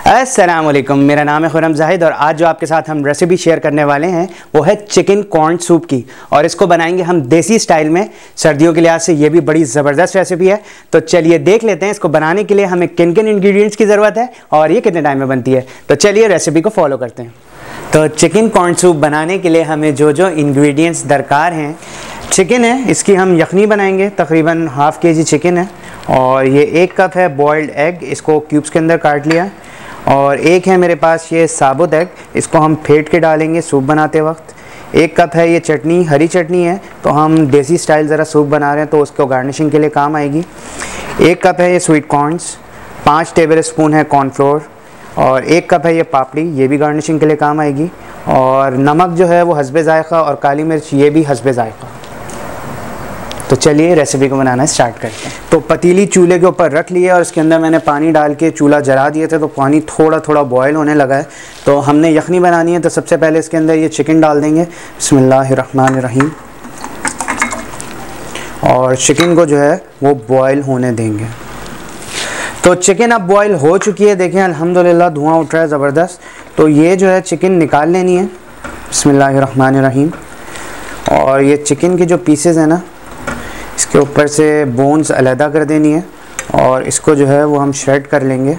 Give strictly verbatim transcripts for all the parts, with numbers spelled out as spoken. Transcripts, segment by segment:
अस्सलाम वालेकुम, मेरा नाम है खुरम जाहिद और आज जो आपके साथ हम रेसिपी शेयर करने वाले हैं वो है चिकन कॉर्न सूप की। और इसको बनाएंगे हम देसी स्टाइल में। सर्दियों के लिहाज से ये भी बड़ी ज़बरदस्त रेसिपी है। तो चलिए देख लेते हैं इसको बनाने के लिए हमें किन किन इंग्रेडिएंट्स की ज़रूरत है और ये कितने टाइम में बनती है। तो चलिए रेसिपी को फॉलो करते हैं। तो चिकन कॉर्न सूप बनाने के लिए हमें जो जो इंग्रेडिएंट्स दरकार हैं, चिकन है, इसकी हम यखनी बनाएंगे। तकरीबन हाफ़ के जी चिकन है और ये एक कप है बॉइल्ड एग, इसको क्यूब्स के अंदर काट लिया। और एक है मेरे पास ये साबुत एग, इसको हम फेंट के डालेंगे सूप बनाते वक्त। एक कप है ये चटनी, हरी चटनी है, तो हम देसी स्टाइल ज़रा सूप बना रहे हैं तो उसको गार्निशिंग के लिए काम आएगी। एक कप है ये स्वीट कॉर्नस, पाँच टेबल स्पून है कॉर्नफ्लोर और एक कप है ये पापड़ी, ये भी गार्निशिंग के लिए काम आएगी। और नमक जो है वो हस्बे ज़ायक़ा और काली मिर्च ये भी हस्बे ज़ायक़ा। तो चलिए रेसिपी को बनाना स्टार्ट करते हैं। तो पतीली चूल्हे के ऊपर रख लिए और इसके अंदर मैंने पानी डाल के चूल्हा जला दिए थे, तो पानी थोड़ा थोड़ा बॉयल होने लगा है। तो हमने यखनी बनानी है, तो सबसे पहले इसके अंदर ये चिकन डाल देंगे। बिस्मिल्लाहिर्रहमानिर्रहीम। और चिकन को जो है वो बॉयल होने देंगे। तो चिकन अब बॉयल हो चुकी है, देखें अल्हम्दुलिल्लाह धुआं उठ रहा है ज़बरदस्त। तो ये जो है चिकन निकाल लेनी है। बिस्मिल्लाहिर्रहमानिर्रहीम। और ये चिकन के जो पीसेस हैं ना, इसके ऊपर से बोन्स अलहदा कर देनी है और इसको जो है वो हम श्रेड कर लेंगे।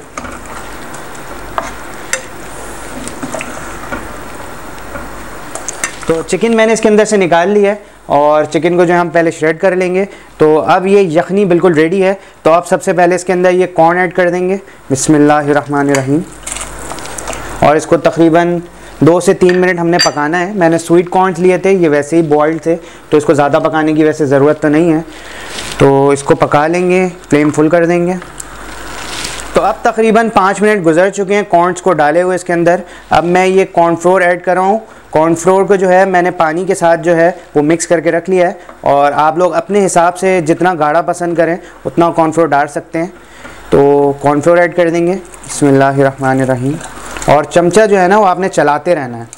तो चिकन मैंने इसके अंदर से निकाल लिया है और चिकन को जो है हम पहले श्रेड कर लेंगे। तो अब ये यखनी बिल्कुल रेडी है। तो अब सबसे पहले इसके अंदर ये कॉर्न ऐड कर देंगे। बिस्मिल्लाहिर्रहमानिर्रहीम। और इसको तकरीबन दो से तीन मिनट हमने पकाना है। मैंने स्वीट कॉर्न्स लिए थे, ये वैसे ही बॉइल्ड थे, तो इसको ज़्यादा पकाने की वैसे ज़रूरत तो नहीं है। तो इसको पका लेंगे, फ्लेम फुल कर देंगे। तो अब तकरीबन पाँच मिनट गुजर चुके हैं कॉर्न्स को डाले हुए इसके अंदर। अब मैं ये कॉर्नफ्लोर ऐड कर रहा हूँ। कॉर्नफ्लोर को जो है मैंने पानी के साथ जो है वो मिक्स करके रख लिया है और आप लोग अपने हिसाब से जितना गाढ़ा पसंद करें उतना कॉर्नफ्लोर डाल सकते हैं। तो कॉर्नफ्लोर ऐड कर देंगे। बिस्मिल्लाहिर्रहमानिर्रहीम। और चमचा जो है ना वो आपने चलाते रहना है।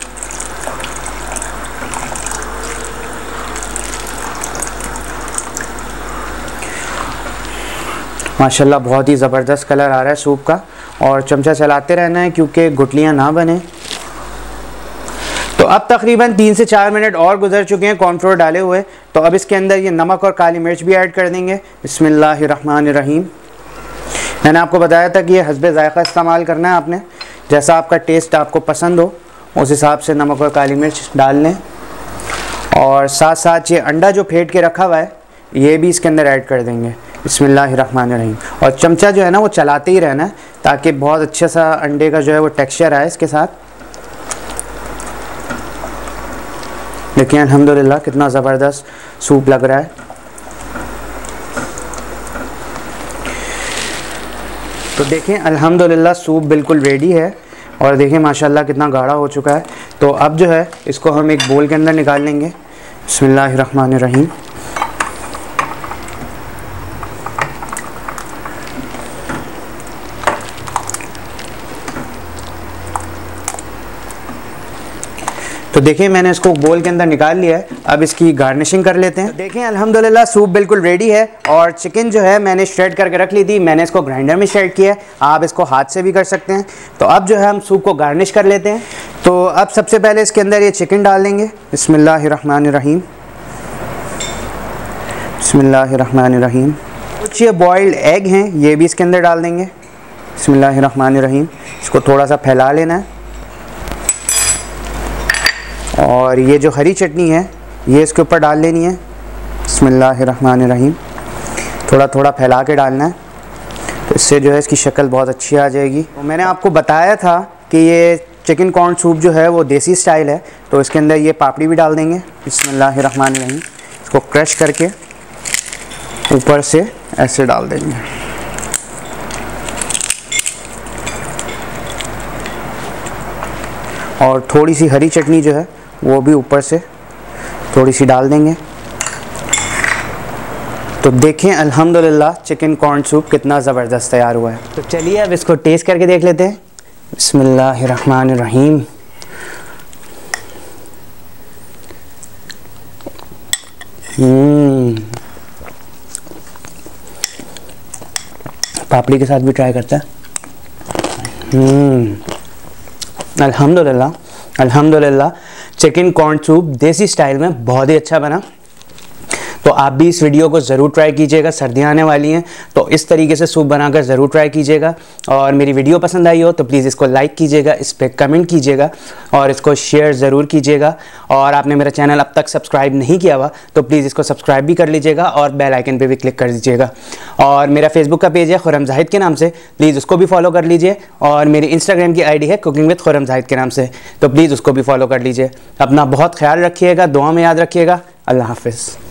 माशाल्लाह बहुत ही ज़बरदस्त कलर आ रहा है सूप का। और चमचा चलाते रहना है क्योंकि गुठलियाँ ना बने। तो अब तकरीबन तीन से चार मिनट और गुजर चुके हैं कॉर्नफ्लोर डाले हुए। तो अब इसके अंदर ये नमक और काली मिर्च भी ऐड कर देंगे। बिस्मिल्लाहिर्रहमानिर्रहीम। मैंने आपको बताया था कि ये हस्बे ज़ायक़ा इस्तेमाल करना है आपने, जैसा आपका टेस्ट आपको पसंद हो उस हिसाब से नमक और काली मिर्च डाल लें। और साथ साथ ये अंडा जो फेंट के रखा हुआ है ये भी इसके अंदर ऐड कर देंगे। बिस्मिल्लाहिर्रहमानिर्रहीम। और चमचा जो है ना वो चलाते ही रहना है ताकि बहुत अच्छा सा अंडे का जो है वो टेक्सचर आए इसके साथ। देखिए अल्हम्दुलिल्लाह कितना ज़बरदस्त सूप लग रहा है। तो देखें अल्हम्दुलिल्लाह सूप बिल्कुल रेडी है और देखें माशाल्लाह कितना गाढ़ा हो चुका है। तो अब जो है इसको हम एक बोल के अंदर निकाल लेंगे। बिस्मिल्लाहिर्रहमानिर्रहीम। तो देखिए मैंने इसको बोल के अंदर निकाल लिया है। अब इसकी गार्निशिंग कर लेते हैं। तो देखें अल्हम्दुलिल्लाह सूप बिल्कुल रेडी है। और चिकन जो है मैंने श्रेड करके रख ली थी, मैंने इसको ग्राइंडर में श्रेड किया है, आप इसको हाथ से भी कर सकते हैं। तो अब जो है हम सूप को गार्निश कर लेते हैं। तो अब सबसे पहले इसके अंदर ये चिकन डाल देंगे। बिस्मिल्लाहिर्रहमानिर्रहीम। बिस्मिल्लाहिर्रहमानिर्रहीम। कुछ ये बॉइल्ड एग हैं ये भी इसके अंदर डाल देंगे। बिस्मिल्लाहिर्रहमानिर्रहीम। इसको थोड़ा सा फैला लेना है। और ये जो हरी चटनी है ये इसके ऊपर डाल लेनी है। बिस्मिल्लाहिर्रहमानिर्रहीम। थोड़ा थोड़ा फैला के डालना है, तो इससे जो है इसकी शक्ल बहुत अच्छी आ जाएगी। तो मैंने आपको बताया था कि ये चिकन कॉर्न सूप जो है वो देसी स्टाइल है, तो इसके अंदर ये पापड़ी भी डाल देंगे। बिस्मिल्लाहिर्रहमानिर्रहीम। इसको क्रश करके ऊपर से ऐसे डाल देंगे। और थोड़ी सी हरी चटनी जो है वो भी ऊपर से थोड़ी सी डाल देंगे। तो देखें अल्हम्दुलिल्लाह चिकन कॉर्न सूप कितना ज़बरदस्त तैयार हुआ है। तो चलिए अब इसको टेस्ट करके देख लेते हैं। बिस्मिल्लाहिर्रहमानिर्रहीम। हम्म पापड़ी के साथ भी ट्राई करते हैं। हम्म अल्हम्दुलिल्लाह अल्हम्दुलिल्लाह chicken corn soup desi style में बहुत ही अच्छा बना। तो आप भी इस वीडियो को ज़रूर ट्राई कीजिएगा, सर्दियाँ आने वाली हैं तो इस तरीके से सूप बनाकर ज़रूर ट्राई कीजिएगा। और मेरी वीडियो पसंद आई हो तो प्लीज़ इसको लाइक कीजिएगा, इस पर कमेंट कीजिएगा और इसको शेयर ज़रूर कीजिएगा। और आपने मेरा चैनल अब तक सब्सक्राइब नहीं किया हुआ तो प्लीज़ इसको सब्सक्राइब भी कर लीजिएगा और बेल आइकन पर भी क्लिक कर दीजिएगा। और मेरा फेसबुक का पेज है खुर्रम जाहिद के नाम से, प्लीज़ उसको भी फॉलो कर लीजिए। और मेरी इंस्टाग्राम की आई डी है कुकिंग विद खुर्रम जाहिद के नाम से, तो प्लीज़ उसको भी फॉलो कर लीजिए। अपना बहुत ख्याल रखिएगा, दुआ में याद रखिएगा। अल्लाह हाफिज़।